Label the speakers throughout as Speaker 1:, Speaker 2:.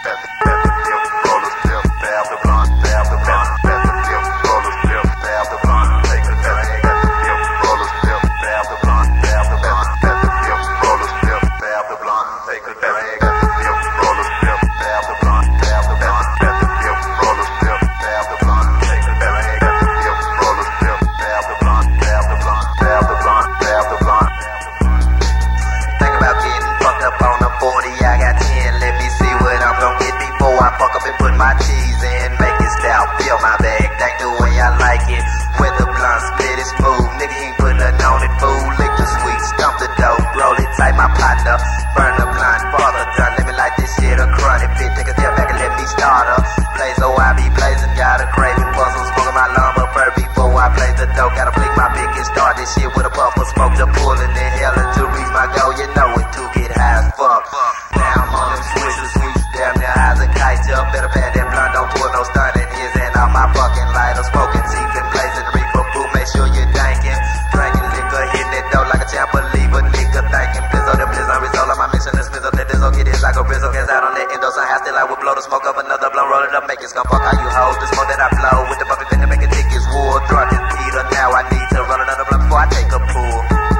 Speaker 1: Put my cheese in, make it stout, fill my bag, think the way I like it. With the blunt, split it smooth, nigga he ain't put nothing on it, fool. Lick the sweet, stump the dope, roll it tight, my partner. Burn the blunt, father done, let me light this shit a cruddy fit. Take a step back and let me start her. Play so I be blazing, got a craving puzzle, smoking my lumber bird before I play the dope. Gotta flick my big and start this shit with a puff of smoke to pull and inhaling to reach my goal. You know it, to get high as fuck. Now I'm on them switches, damn near high as a kite, jump, better pad that blunt, don't pull no stun in his and out my fucking lighter, smoking teeth and blazing reefer, boo, make sure you're danking, drinking liquor, hitting that dough like a champ, believe a nigga thinking, blizzard, the blizzard, result of my mission is smizzle, that this'll get it like a brizzle, cause out on that endo, somehow still I would blow the smoke of another blunt, roll it up, make it skunk, fuck how you hold, the smoke that I blow, with the puppy finna make it thick as wool, drunk as Peter, now I need to roll another blunt before I take a pull.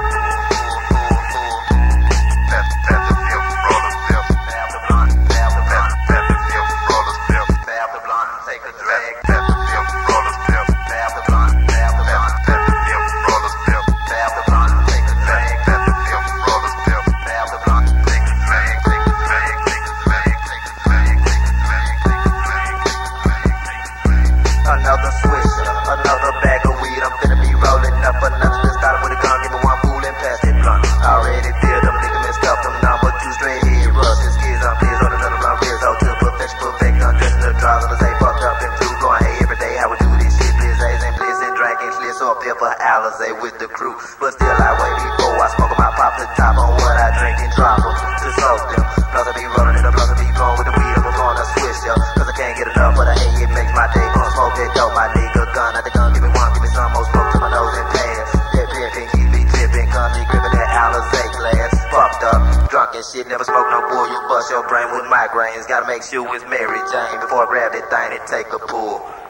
Speaker 1: Another swisher, another bag of weed. I'm finna be rolling up another. Just started with a gun, give me one fool and pass it blunt. Already filled them, nigga messed up them number two straight head rushes. Kids on kids on another blunt, Rizzo to perfection, perfect. Undressing the drawers on the say fucked up and blue. Going hey every day, how we do this shit. Blizzards and bliss and drinking slits up here for Alizé with the crew. But still I wait before I smoke my pop the top on what I drink and drop them to soak them. Plus I be rolling it up, plus I be blowing with the weed. I'm gonna switch ya, cause I can't get enough of the hay. It makes my day gonna smoke that dope, my nigga gun at the gun, give me one, give me some more smoke to my nose and pass. That pimpin', keep me tippin', constantly grippin' that Alizé glass. Fucked up, drunk and shit, never smoke no bull. You bust your brain with migraines. Gotta make sure it's Mary Jane before I grab that thing and take a pull.